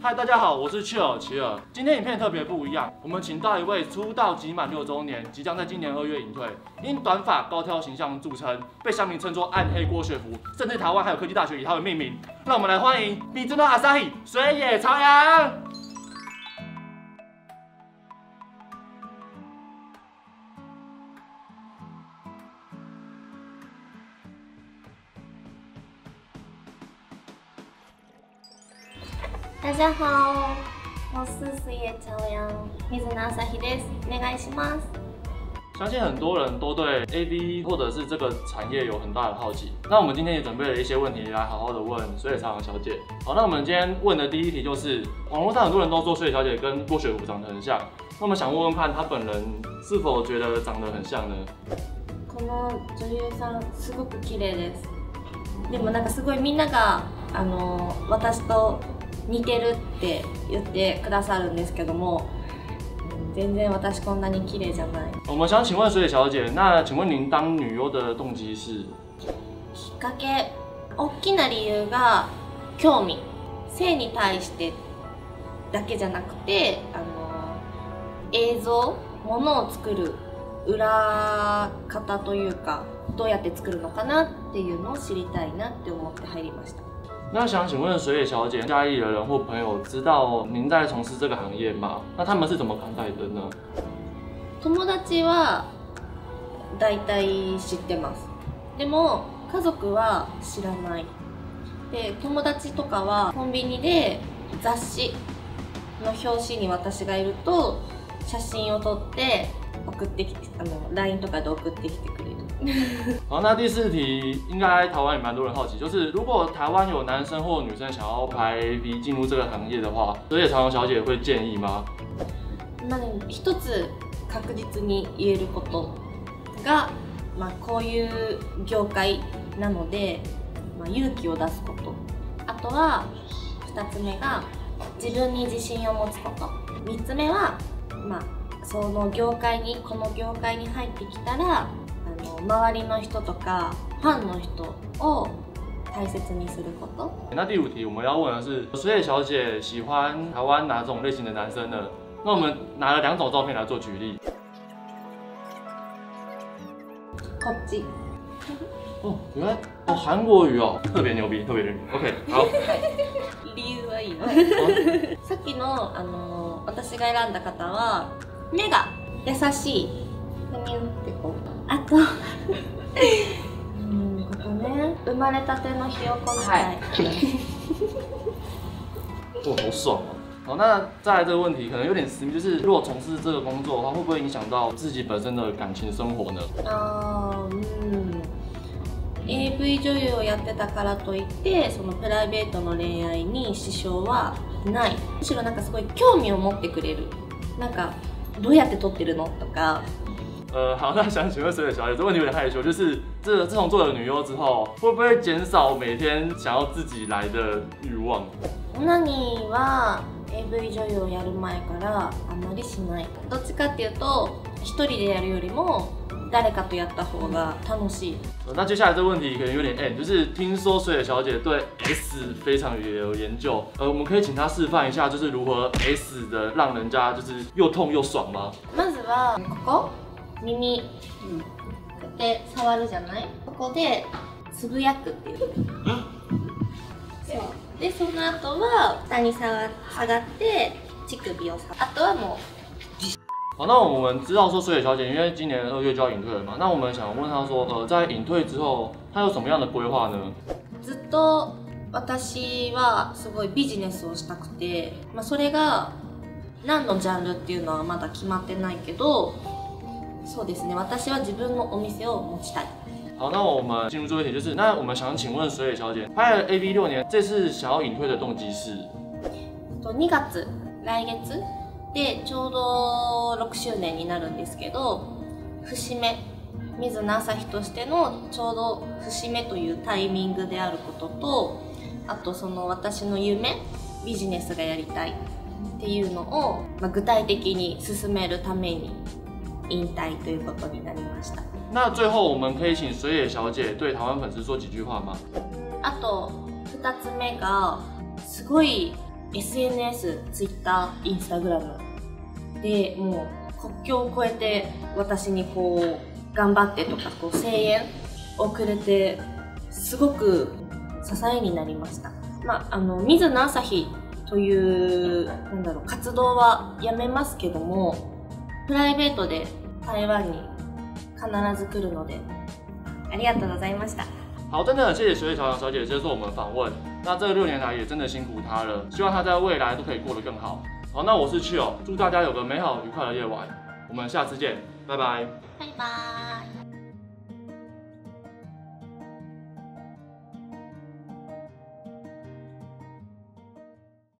嗨，大家好，我是切尔齐尔。今天影片特别不一样，我们请到一位出道即满6周年，即将在今年2月隐退，因短发高挑形象著称，被乡民称作暗黑郭学福，甚至台湾还有科技大学以他为命名。让我们来欢迎米兹诺阿萨希水野朝阳。 大家好，我是水野朝阳，水野朝陽です。お願いします。 相信很多人都对 AV 或者是这个产业有很大的好奇，那我们今天也准备了一些问题来好好的问水野朝阳小姐。好，那我们今天问的第一题就是，网络上很多人都说水野小姐跟郭学福长得很像，那我们想问问看，她本人是否觉得长得很像呢？ この女優さんすごく綺麗です。でもなんかすごいみんなが私と似てるって言ってくださるんですけども。全然私こんなに綺麗じゃない。 我们想请问水野小姐，那请问您当女优的动机是？ きっかけ、大きな理由が興味、性に対してだけじゃなくて、映像、ものを作る裏方というか、どうやって作るのかなっていうのを知りたいなって思って入りました。 那想请问水野小姐，嘉义的人或朋友知道您在从事这个行业吗？那他们是怎么看待的呢？ 友達はだいたい知ってます。でも家族は知らない。で、友達とかはコンビニで雑誌の表紙に私がいると写真を撮って送ってきて、LINE とかで送ってきてくれる。 好，那第四题应该台湾也蛮多人好奇，就是如果台湾有男生或女生想要拍 AV 进入这个行业的话，水野朝阳小姐会建议吗？ 一つ確実に言えることが、こういう業界なので、勇気を出すこと。あとは2つ目が自分に自信を持つこと。3つ目は、その業界にこの業界に入ってきたら。周りの人とかファンの人を大切にすること。 那第5题我们要问的是，水野小姐喜欢台湾哪种类型的男生呢？那我们拿了2种照片来做举例。 こっち。 哦，原来韩国语哦，特别牛逼，特别牛逼。OK， 好。 理由はいいの。さっきの私が選んだ方は目が優しい。何ってこう。あとここね、生まれたてのひよこみたい。 哇，好爽哦！好，那再来这个问题可能有点私密，就是如果从事这个工作的话，会不会影响到自己本身的感情生活呢 ？AV 女優をやってたからといってそのプライベートの恋愛に支障はない。むしろなんかすごい興味を持ってくれる。なんかどうやって撮ってるのとか。 好，那想请问水野小姐，这问题有点害羞，就是自从做了女优之后，会不会减少每天想要自己来的欲望？ オナニーは AV 女優をやる前からあまりしない。どっちかっていうと一人でやるよりも誰かとやった方が楽しい。 那接下来这个问题可能有点 N， 就是听说水野小姐对 S 非常有研究，我们可以请她示范一下，就是如何 S 的让人家就是又痛又爽吗？ まずはここ。耳で触るじゃない？ここでつぶやくっていう。そうでその後は下に下がって乳首を触る。あとはもう。 好，那我们知道说水野小姐因为今年2月就要隐退了嘛，那我们想问她说，在隐退之后，她有什么样的规划呢？ ずっと私はすごいビジネスをしたくて、それが何のジャンルっていうのはまだ決まってないけど。そうですね。私は自分のお店を持ちたい。 好，那我们进入最后一题，就是那我们想请问水野小姐，拍了 AV 6年，这次想要隐退的动机是 ？2月、来月でちょうど6周年になるんですけど、節目、水野朝陽としてのちょうど節目というタイミングであることと、あとその私の夢、ビジネスがやりたいっていうのを、具体的に進めるために。引退ということになりました。 那最后我们可以请水野小姐对台湾粉丝说几句话吗？ あと2つ目がすごい SNS、Twitter、Instagram でもう国境を越えて私にこう頑張ってとかこう声援をくれてすごく支えになりました。水野朝日という活動はやめますけども、プライベートで台湾に必ず来るので、ありがとうございました。 好，真的很谢谢雪莉小姐接受我们访问。那这6年来也真的辛苦她了，希望她在未来都可以过得更好。好，那我是Chill，祝大家有个美好愉快的夜晚，我们下次见，拜拜。 拜拜。